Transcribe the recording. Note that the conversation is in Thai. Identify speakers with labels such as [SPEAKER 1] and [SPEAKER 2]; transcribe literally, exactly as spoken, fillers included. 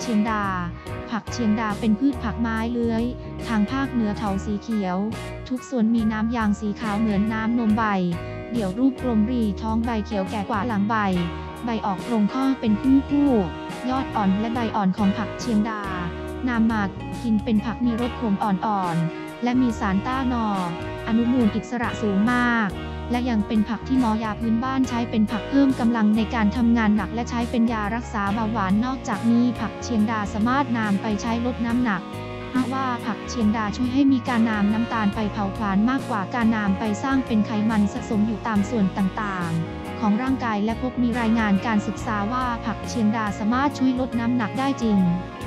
[SPEAKER 1] เชียงดาผักเชียงดาเป็นพืชผักไม้เลื้อยทางภาคเหนือเถาสีเขียวทุกส่วนมีน้ำยางสีขาวเหมือนน้ำนมใบเดี่ยวรูปกลมรีท้องใบเขียวแก่กว่าหลังใบใบออกตรงข้อเป็นคู่คู่ยอดอ่อนและใบอ่อนของผักเชียงดานามหมากกินเป็นผักมีรสขมอ่อนๆและมีสารต้านออนุมูลอิสระสูงมากและยังเป็นผักที่หมอยาพื้นบ้านใช้เป็นผักเพิ่มกำลังในการทำงานหนักและใช้เป็นยารักษาเบาหวานนอกจากนี้ผักเชียงดาสามารถนำไปใช้ลดน้ำหนักเพราะว่าผักเชียงดาช่วยให้มีการนำน้ำตาลไปเผาผลาญมากกว่าการนำไปสร้างเป็นไขมันสะสมอยู่ตามส่วนต่างๆของร่างกายและพบมีรายงานการศึกษาว่าผักเชียงดาสามารถช่วยลดน้ำหนักได้จริง